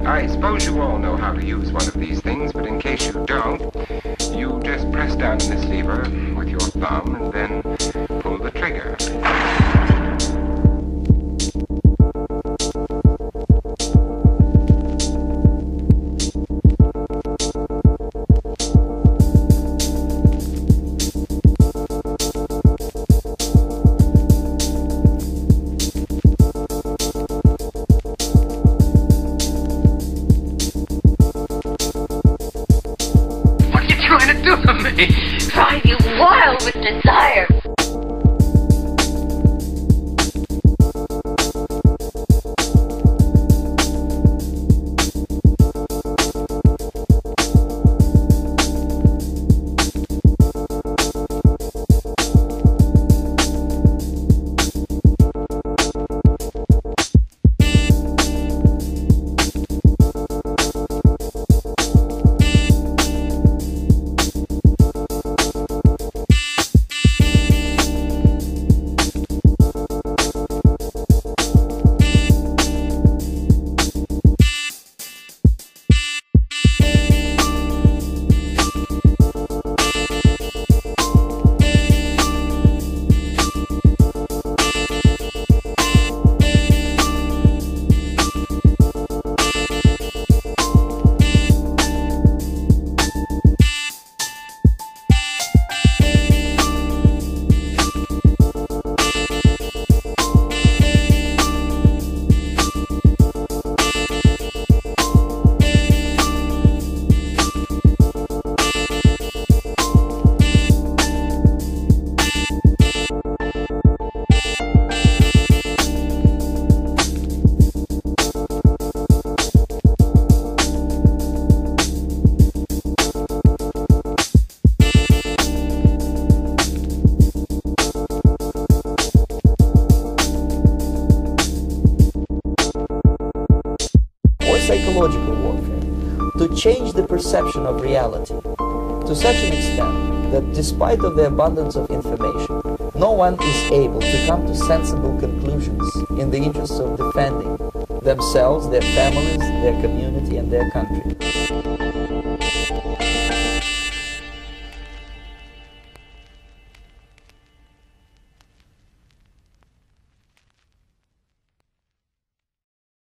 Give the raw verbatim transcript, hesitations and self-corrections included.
I suppose you all know how to use one of these things, but in case you don't, you just press down on this lever with your thumb and then pull the trigger. Drive you wild with desire. Psychological warfare, to change the perception of reality to such an extent that despite of the abundance of information, no one is able to come to sensible conclusions in the interests of defending themselves, their families, their community and their country.